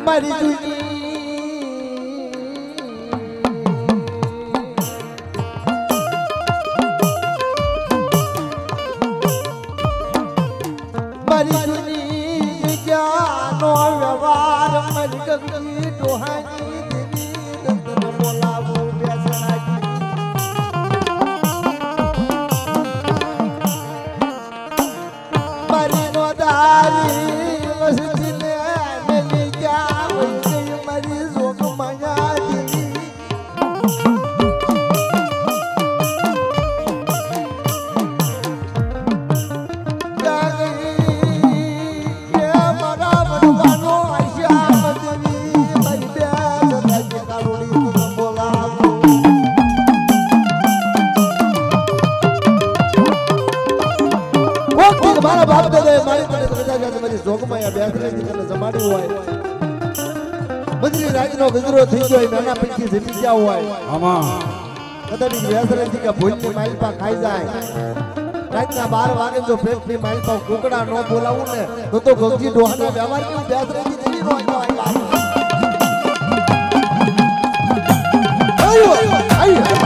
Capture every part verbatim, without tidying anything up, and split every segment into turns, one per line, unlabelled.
મારી જુની મારી જુની જગ્યાનો વ્યવહાર મારી ગગની ડોહાની દેવી તને બોલાવો બેસણાજી મારી નોદારી વસતીને મેલી ગયા વૈસે મારી જોગ માયા દેવી મારા બાપ દાદા મારી તને રજા જાતે મારી જોગમાં બેસરેજી તને જમાડી હોય બદરી રાજનો ગજરો થઈ ગયો નાના પૈકી જમી ગયા હોય
આમાં
કદાચ બેસરેજી કે ભૂલની માલપા ખાઈ જાય રાતના બાર વાગે જો પેટની માલપા કુકડા નો બોલાવું ને તો તો ગગજી ડોહાના વ્યવહાર કેવું બેસરેજી થઈ નો આવ્યો આયો આયો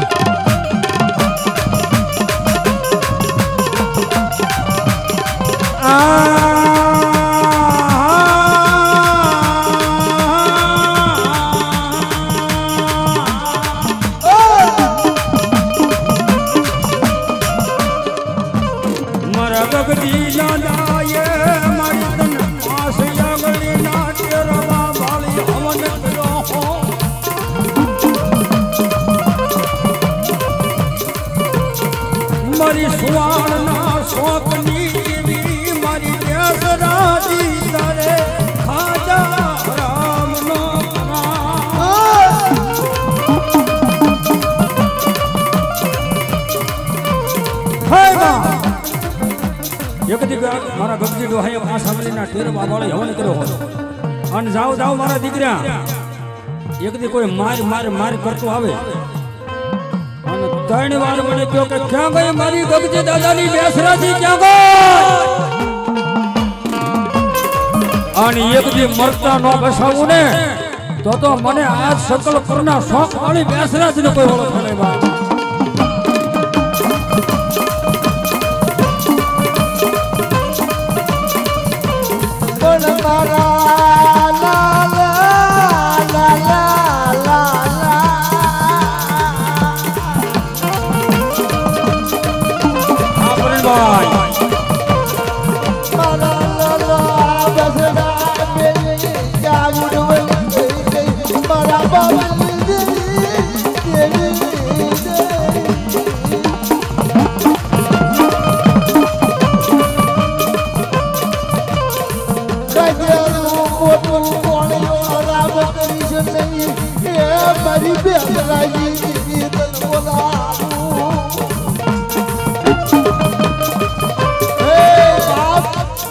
મારી સુવાળના શોકની દેવી મારી દેસરાજી તારે ખાજા રામનો એક દી મારા ગગજી ડોહાએ પાંચ સાંભળીના ટેર બાબાળે હવન કર્યો હતો અને જાવ જાવ મારા દીકરા એક દી કોઈ માર માર માર કરતો આવે અને ત્રણ વાર મને કહ્યો કે ક્યાં ગઈ મારી ગગજી દાદાની બેસરાજી ક્યાં ગઈ અને એક દી મરતા ન બસાવું ને તો તો મને આજ સકલ પરના શોખ વાળી બેસરાજી ને કોઈ ઓળખ નહીં બા મારી બેસરાજી દેવી તને બોલાવું હે બાપ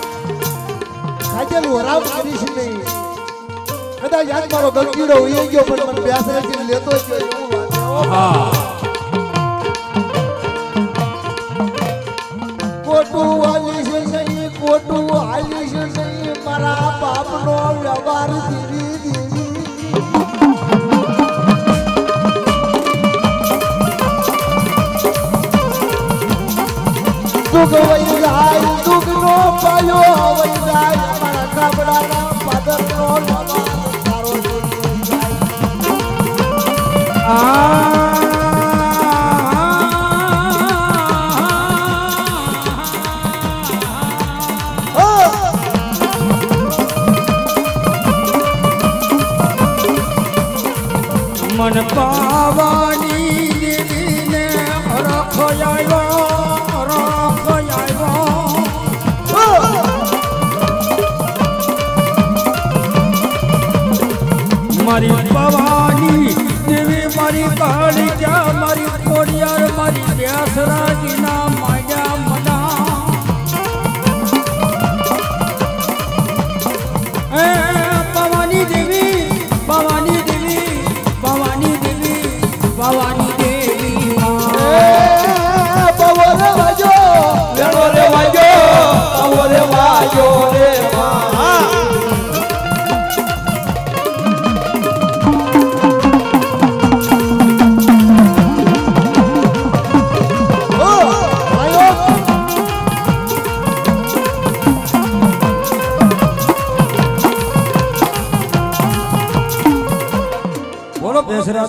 ખાજલ વરાવ કરીશ નહીં કદાચ યાદ મારો ગલકીડો ઉઈ ગયો પણ મને બેસરાજી લેતો જ ગયો હા કોટું હાલી છે નહીં કોટું હાલી છે નહીં મારા બાપનો વ્યવહાર દેવી દેવી દુઃખ વહી જાય દુઃખ નો પાયો વહી જાય મારા કાબડાના પાદરનો તારો મન પાવાની દીદીને રખો આવ્યો મારી પવાની દેવી મારી કાળી જા મારી કોડિયાર મારી બેસરાજીના માયા મના એ પવાની દેવી પવાની દેવી પવાની દેવી પવાની દેવી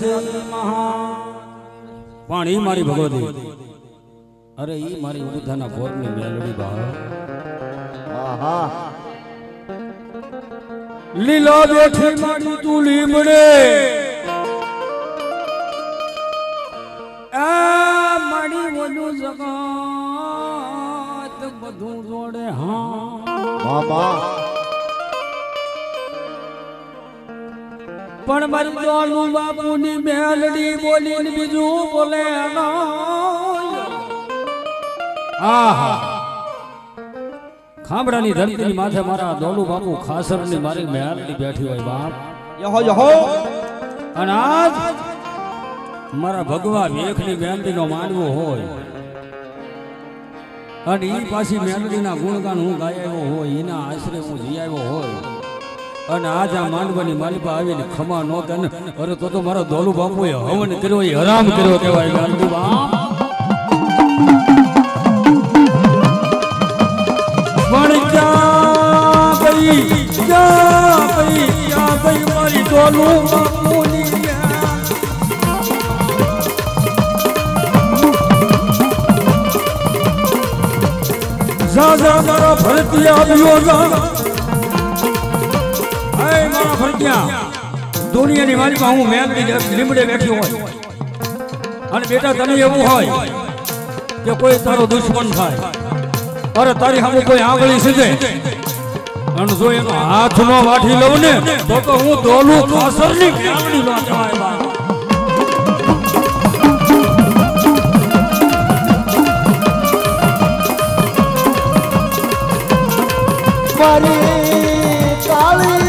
દેવી મહા પણ ઈ મારી ભગવતી અરે ઈ મારી ઉધાના ભોરની મેલડી બા
આહા
લીલો બેઠી મારી તું લીમડે આ મારી વડું જગત બધું જોડે હા
મામા
પણ મારી દોનું બાપુની મેલડી બોલીને બીજું બોલે આહા ખાંભડાની ધરતીની માથે મારા દોલુ બાપુ ખાસરની મારી મેલડી બેઠી હોય બાપ
યહો યહો
અને આજ મારા ભગવા વેખની મેલડીનો માનવો હોય અને ઈ પાછી મેલડીના ગુણગાન હું ગાયો હોય એના આશરે હું જી આવ્યો હોય અને આજ આ માંડવાની માલિપા આવીને ખમા નો તને અરે તો તો મારો દોલુ બાપુએ હવન કર્યો એ હરામ કર્યો કહેવાય ગાંડુ બાપ પણ ક્યાં ગઈ ક્યાં ગઈ ક્યાં ગઈ મારી દોલુ બાપુની જા જા મારા ભરતી આવ્યો જા મારા ફરક્યા દુનિયાની માલિકા હું મેલડી લીમડે બેઠી હોય અને બેટા તને એવું હોય કે કોઈ તારો દુશ્મન થાય અરે તારી સામે કોઈ આંગળી સીધે અને જો એનો હાથ નો વાઠી લઉં ને તો તો હું દોલું ખાસરની મેલડી નો કહેવાય
મારી કાળી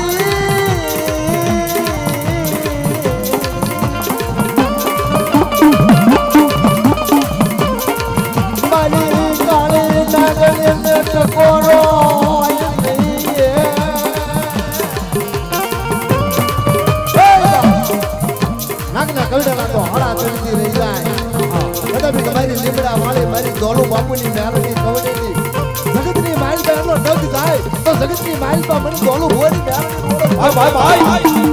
દોલુ બાપુની મેલડી કવડેલી જગતની માલપા એમનો ડગ જાય તો જગતની માલપા મને દોલુ ભોરી મેલડી ભાઈ ભાઈ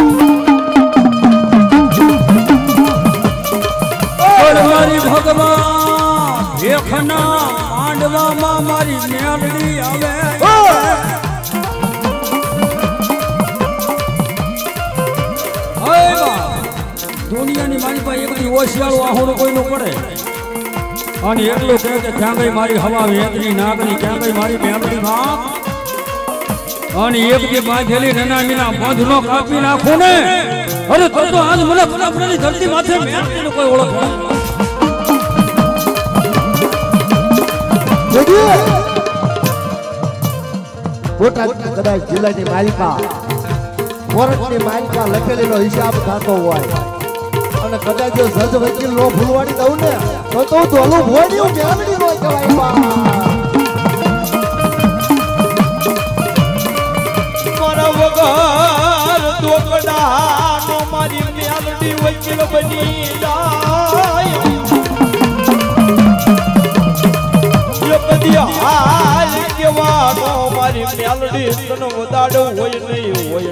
ભાઈ મારી ભગવાન ભેખના માંડવામાં મારી મેલડી આવે દુનિયાની મારી પાસે એક બધી ઓશિયાળું આહોડું કોઈનું પડે અને એટલું કહે કે ક્યાં ગઈ મારી હવા વેદની નાગની ક્યાં ગઈ મારી મેલડી બાપ અને એક જે બાંધેલી નાના મીના બંધ નો કાપી નાખું ને અરે તો તો આજ મને ફટાફટની ધરતી માથે મેલડીનો કોઈ ઓળખ
નહીં બોટાદની કદાચ જિલ્લાની માલિકા કોર્ટની માલિકા લખેલીનો હિસાબ થતો હોય અને કદાચ જો જજ વકીલ નો ભૂલવાડી દઉં ને તો તો દોલું ભોડ્યું મેલડી નો કહેવાય
મારા વગર દોકડાનો મારી મેલડી વકીલ બની જાય એ બધી હાલ કેવાનો મારી મેલડી તને વધાડો હોય નહીં હોય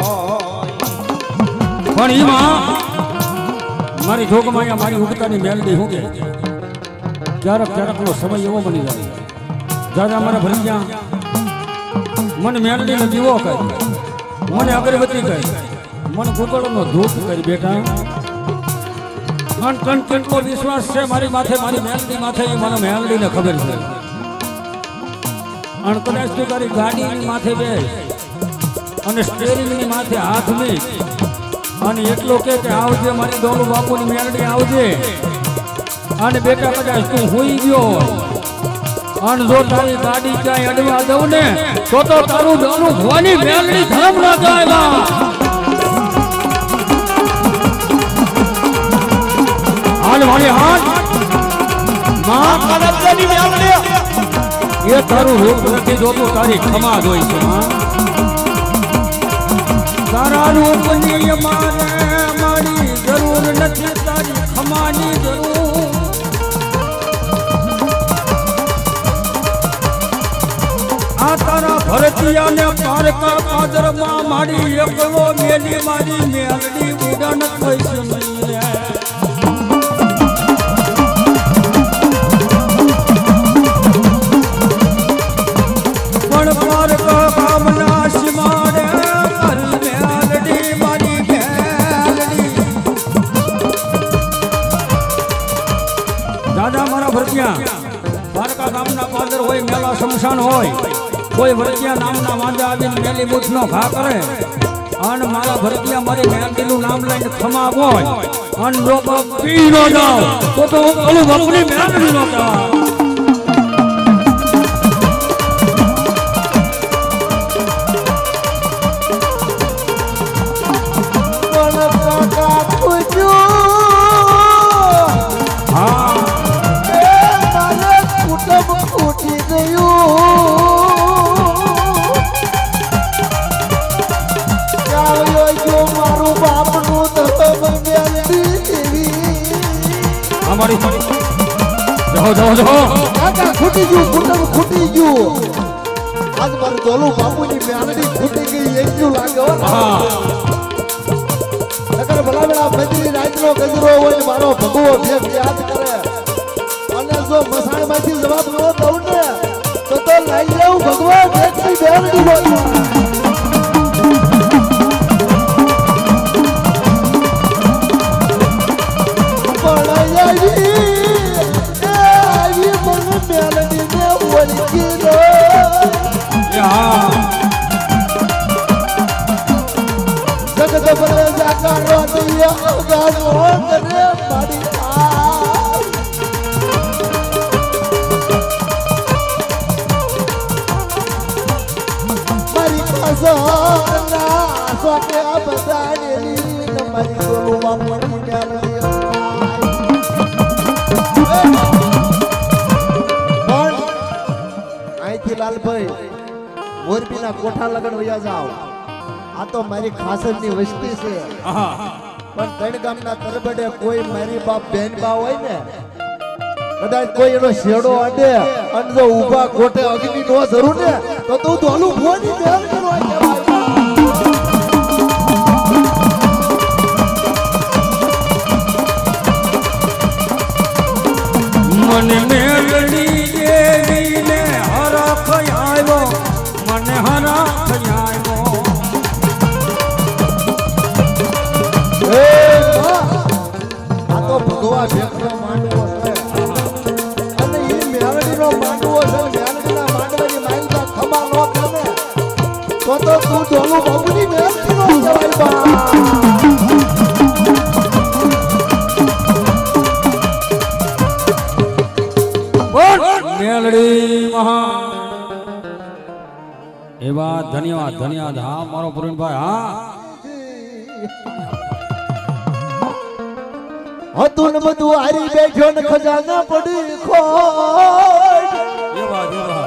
ન
પણ એમાં મારી જોગમાં મારી ઉગતાની મેલડી હું કે ક્યારેક ક્યારેકનો સમય એવો બની જાય દાદા મારા ભરી ગયા મને મેલડીનો દીવો કરી મને અગરબત્તી કરી મને ગુગળનો ધૂપ કરી બેટા ટન ટન વિશ્વાસ છે મારી માથે મારી મેલડી માથે એ મને મેલડીને ખબર છે અને કદાચ તું તારી ગાડીની માથે બેસ અને સ્ટેરિંગની માથે હાથ મૂક અને એટલો કે આવજે મારી દોલુ બાપુની મેલડી આવજે અને બેટા કદાચ તું હોઈ ગયો અને જો તારી ગાડી ક્યાંય અડવા દઉં ને તો તો તારું દોલુ ભવાની મેલડી ધર્મ ના જાય હાલ મારી હાથ માં
કનપની મેલડી
એ તારું રૂપ નથી જોતું તારી ખમા જોઈ છે તારા રૂપની મારે મારી જરૂર નથી તારી ખમાની જરૂર આ આ તારા ભરતિયા ને પારકા પાદરમાં મારી એકલો મેલી મારી મેલડી ઉડાન થઈ છે પણ પારકા ગામના સીમાડે મારી મેલડી મારી મેલડી દાદા મારા ભરતિયા પારકા ગામના પાદર હોય મેલા શમશાન હોય કોઈ ભરતિયા નામના વાંદા આવીને મેલી બૂથનો ઘા કરે અને મારા ભરતિયા મારી મેલડીનું નામ લઈને ખમા હોય અને લોકો પી ન જાવ તો તો ઓલું બાપુની મેલડી નો કહેવાય અમારી જો જો જો
કાકા ખૂટી ગયું કુટુંબ ખૂટી ગયું આજ મારું દોલું બાપુની મેલડી ખૂટી ગઈ એટલું લાગે હો
હા
નકર ભલાવેલા મજરી રાતનો ગજરો હોય ને મારો ભગવો ભેગ યાદ કરે અને જો મસાણમાંથી જવાબ ન દઉં ને તો તો લઈ લઉં ભગવા ભેગની મેલડી હોય જગત બરે જાકારો દિયા ગાનો કરે મારી મારી પાસના સોકે બધાની મારી ગોલુમાં મની ગાલી અહીંથી લાલભાઈ મોરબીના કોઠા લગન વયા જાવ આ તો મારી ખાસરની વસ્તી છે પણ ત્રણ ગામના તરબડે કોઈ મારી બાપ બેન બા હોય ને કદાચ કોઈ એનો શેડો અડે અને જો ઊભા કોઠે અગ્નિ નો જરૂર ને તો તું ધોલું ભોની મેલ કરો
મને મેલડી દેવી ને હરખ આવ્યો મને હરખ આવ્યો
આ તો ભગવા ભેગનો માંડવો છે અને એ મેલડીનો માંડવો છે મેલડીના માંડવાની માઈલમાં ખમા નો ગમે તો તો તું ધોલું બાબુની મેલડીનો કહેવાય બા
મેલડી મહા એવા ધન્યવાદ ધન્યવાદ હા મારો પૂરણભાઈ હા
હતું ને બધું હારી બેઠો ને ખજાના પડી ખોટ
એવા એવા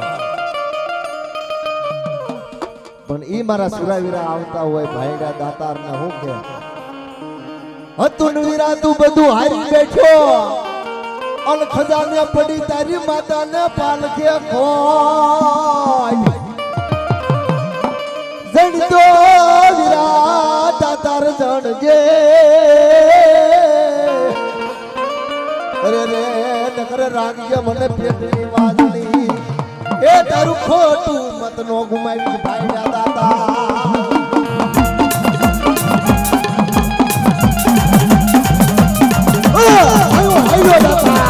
પણ ઈ મારા સુરાવીરા આવતા હોય ભાઈડા દાતાર ને હું કે હતું ને વીરા તું બધું હારી બેઠો અન ખજાને પડી તારી માતાને પાલકે ખોટ જણતો વીરા દાતાર જણજે અરે રે નકર રાગીએ મને પેટની વાજણી એ તારું ખોટું મત નો ગુમાવી ભાઈ દાદા આયો આયો દાદા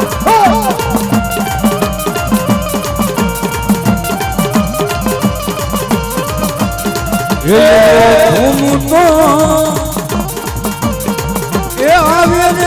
એ હું તો એ આવે ને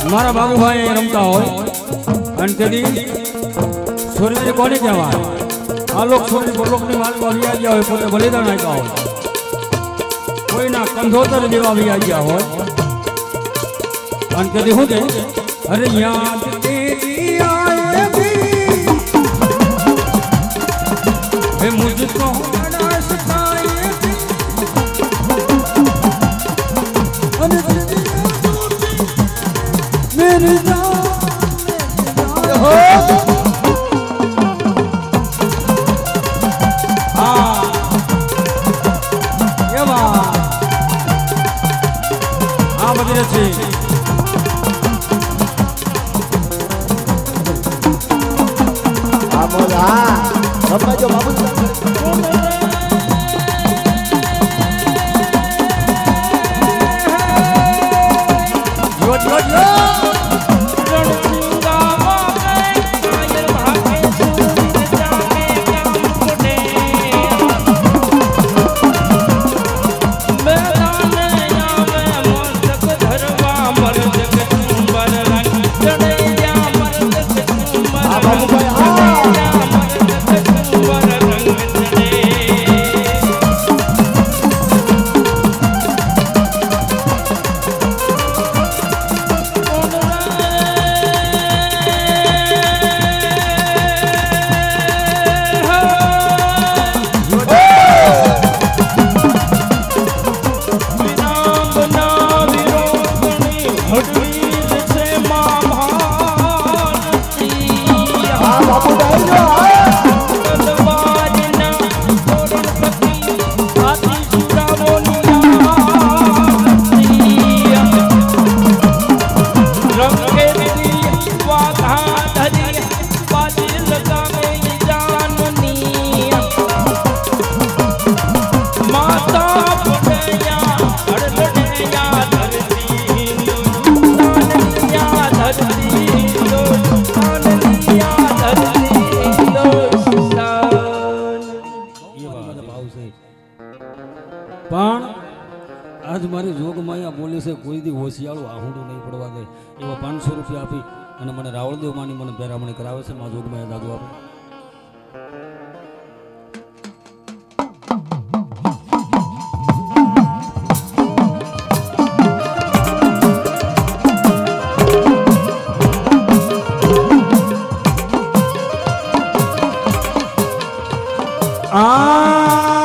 મારા બાબુભાઈ રમતા હોય અને તેથી સૂર્યને કોને કહેવાય આલોક સૂર્ય પરલોકની માલમાં વ્યા ગયા હોય પોતે બલિદાન આપ્યા હોય કોઈના કંધોતર જેવા વ્યા ગયા હોય અને તેથી શું કે અરે યાદ તેરી આए भी हे मुझको बड़ा सताए अरे मेरी जान हो हाँ ये बात हाँ बदी रही
हाँ रब्बा जो बाबू
जो जो जो आज मारी जोग माया बोले से कोई दी होशियाळो आहूडो नहीं पड़वा दे एवा पांच सौ रुपया आपी અને મને રાવળદેવ માની મને પેરામણી કરાવે છે માં જોગ માયા દાદુ આપે આ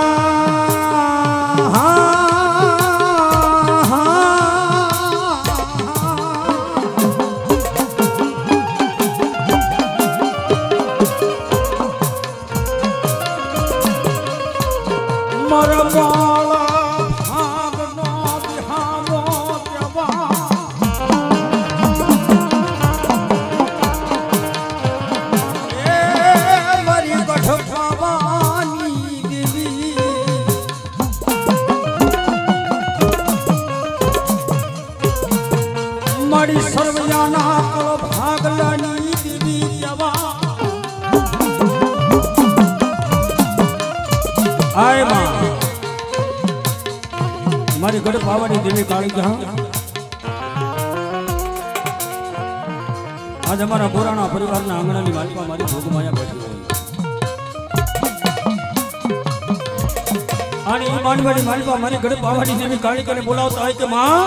મારી ગઢ પાવાની દેવી કાળી કા આજ અમારા પુરાણા પરિવારના આંગણાની માલિકા મારી ભોગમાયા બેઠી હોય અને એ માનવાડી માલિકા મારી ગઢ પાવાની દેવી કાળી કાને બોલાવતા હોય કે માં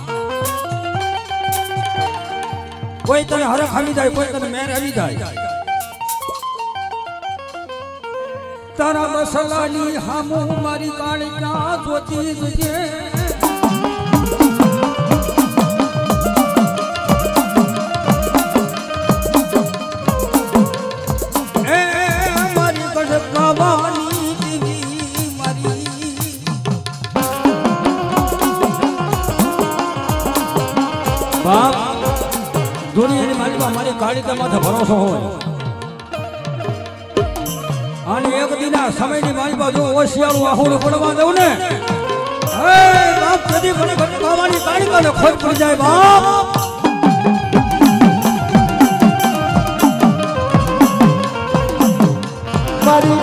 કોઈ તને હરખ આવી જાય કોઈ તને મેર આવી જાય तारा मसलानी हमू मारी कालिका जोती तुझे ए मारी कड़कावानी देवी मारी बाप दुनिया ની માલિકા મારી કાલિકા માથે ભરોસો હોય અને એક દિના સમયની મારી બાજુ ઓશિયાળું આહુડું પડવા દઉં ને હે બાપ કદી પણ બાવાની કાળીકાને ખોટ પડી જાય બાપ મારી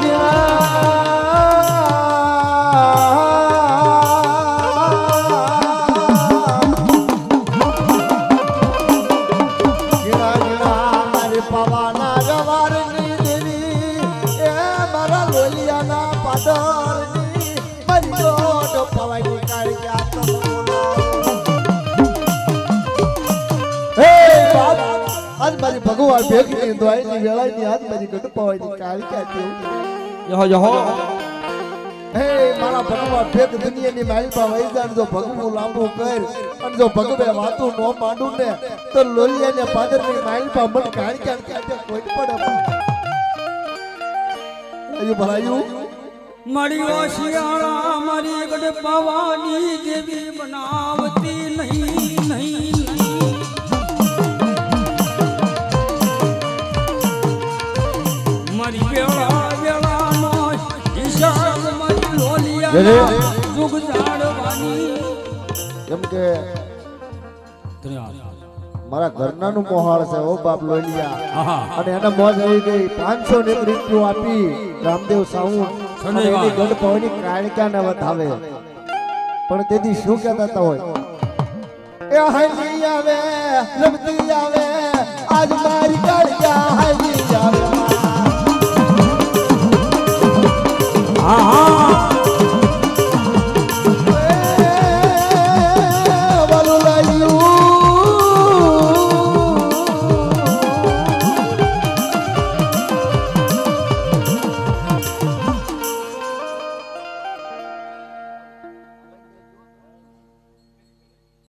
મારી ભગવાન ભેગની દોઈની વેળાની આજ મારી ગટપાવાની કાળકા થયું
યહો યહો
હે મારા ભગવાન ભેગ દુનિયાની માલપા વઈ જાણ જો ભગવું લાંબુ કર અને જો ભગવે વાતું નો માંડું ને તો લોલિયાને પાદરની માલપા મન કાળકા કાઢે કોઈ પડે આયુ ભરાયું
મળ્યો શિયાળા મારી ગડપાવાની દેવી બનાવતી નહીં નહીં નહીં મારી વેળા વેળાનો હિસાબ મારી લોલિયા જુગ જાડવાની
કેમ કે મારા ઘરનાનું મોહાળ છે ઓ બાપ લોલિયા અને એને મોજ આવી ગઈ પાંચસો ને એક રૂપિયો આપી રામદેવ સાઉન્ડ એની ગડપાવાની કાળકાને વધાવે પણ તેથી શું કહેતા હતા હોય એ હાજી આવે રમતી આવે આજ મારી કાળકા હાજી આવે
હા હા